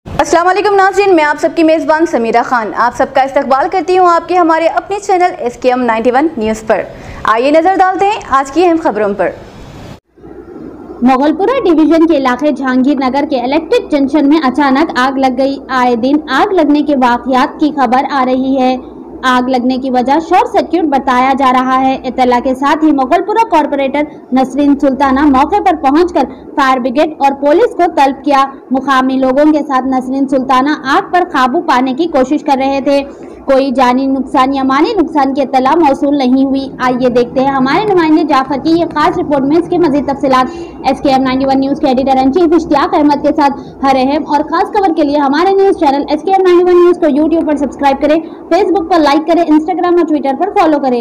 अस्सलाम वालेकुम नाज़रीन, मैं आप सबकी मेज़बान समीरा खान आप सबका इस्तकबाल करती हूँ आपके हमारे अपने चैनल SKM 91 न्यूज़ पर। आइए नज़र डालते हैं आज की अहम खबरों पर। मोगलपुरा डिवीजन के इलाके जहांगीर नगर के इलेक्ट्रिक जंक्शन में अचानक आग लग गई। आए दिन आग लगने के वाक़यात की खबर आ रही है। आग लगने की वजह शॉर्ट सर्किट बताया जा रहा है। इत्तला के साथ ही मोगलपुरा कॉर्पोरेटर नसरीन सुल्ताना मौके पर पहुंचकर फायर ब्रिगेड और पुलिस को तलब किया। मुकामी लोगों के साथ नसरीन सुल्ताना आग पर काबू पाने की कोशिश कर रहे थे। कोई जानी नुकसान या माली नुकसान की इत्तला मौसूल नहीं हुई। आइए देखते हैं हमारे नुमाइंदे जाफर की ये खास रिपोर्ट में इसके मजीद तफसीलात। SKM 91 न्यूज़ के editor in chief Ishtiaq Ahmed के साथ हर अहम और खास खबर के लिए हमारे न्यूज़ चैनल SKM 91 न्यूज़ को यूट्यूब पर सब्सक्राइब करें, फेसबुक पर लाइक करें, इंस्टाग्राम और ट्विटर पर फॉलो करें।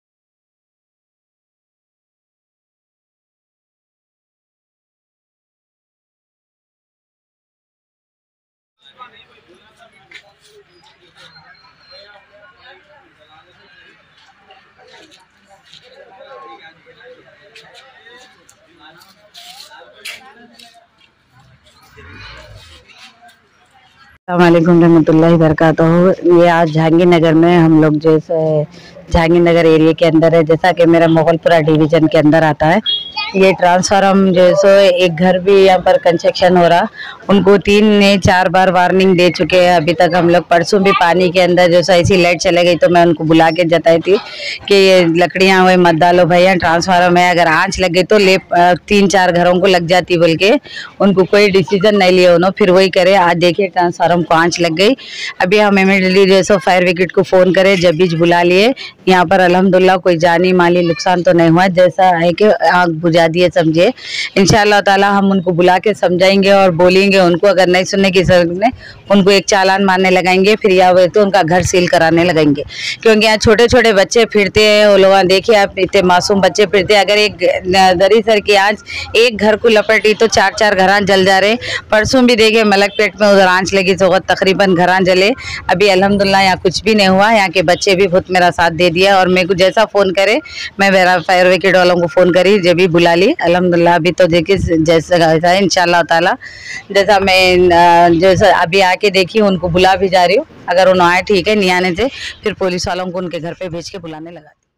अस्सलामुअलैकुम रहमतुल्लाहि बरकातहू। ये आज जहांगीर नगर में हम लोग जैसे जहांगीर नगर एरिया के अंदर है, जैसा कि मेरा मोगलपुरा डिवीजन के अंदर आता है। ये ट्रांसफार्म जैसे एक घर भी यहाँ पर कंस्ट्रक्शन हो रहा, उनको 3 ने 4 बार वार्निंग दे चुके हैं। अभी तक हम लोग परसों भी पानी के अंदर जैसे ऐसी लाइट चले गई तो मैं उनको बुला के जताई थी कि ये लकड़ियाँ हुए मत डालो भैया, ट्रांसफार्म है, अगर आँच लग गई तो 3-4 घरों को लग जाती बोल के उनको कोई डिसीजन नहीं लिए उन्होंने। फिर वही करे, आज देखिए ट्रांसफार्म को आँच लग गई। अभी हम इमीडिएटली जैसे फायर ब्रिगेड को फ़ोन करे, जब बीच बुला लिए। यहाँ पर अल्हम्दुलिल्लाह कोई जानी माली नुकसान तो नहीं हुआ, जैसा है कि आग बुझा दिए समझे। इंशाअल्लाह ताला हम उनको बुला के समझाएंगे और बोलेंगे उनको, अगर नहीं सुनने की जरूरत है उनको एक चालान मारने लगाएंगे, फिर या वो तो उनका घर सील कराने लगाएंगे। क्योंकि यहाँ छोटे छोटे बच्चे फिरते हैं, वो लोग देखिए आप इतने मासूम बच्चे फिरते हैं। अगर एक दरी सर की आँच एक घर को लपटी तो 4-4 घर जल जा रहे। परसों भी देखे मलकपेट में उधर आँच लगी तो तकरीबन घर जले। अभी अल्हम्दुलिल्लाह यहाँ कुछ भी नहीं हुआ। यहाँ के बच्चे भी बहुत मेरा साथ दे दिया और मेरे को जैसा फ़ोन करे मैं मेरा फायर ब्रिगेड वालों को फ़ोन करी, जब भी बुला ली। अल्हम्दुलिल्लाह अभी तो देखिए जैसा है इंशाअल्लाह ताला, जैसा मैं जैसा अभी आके देखी उनको बुला भी जा रही हूँ। अगर उन्होंने आए ठीक है, नहीं आने से फिर पुलिस वालों को उनके घर पे भेज के बुलाने लगा।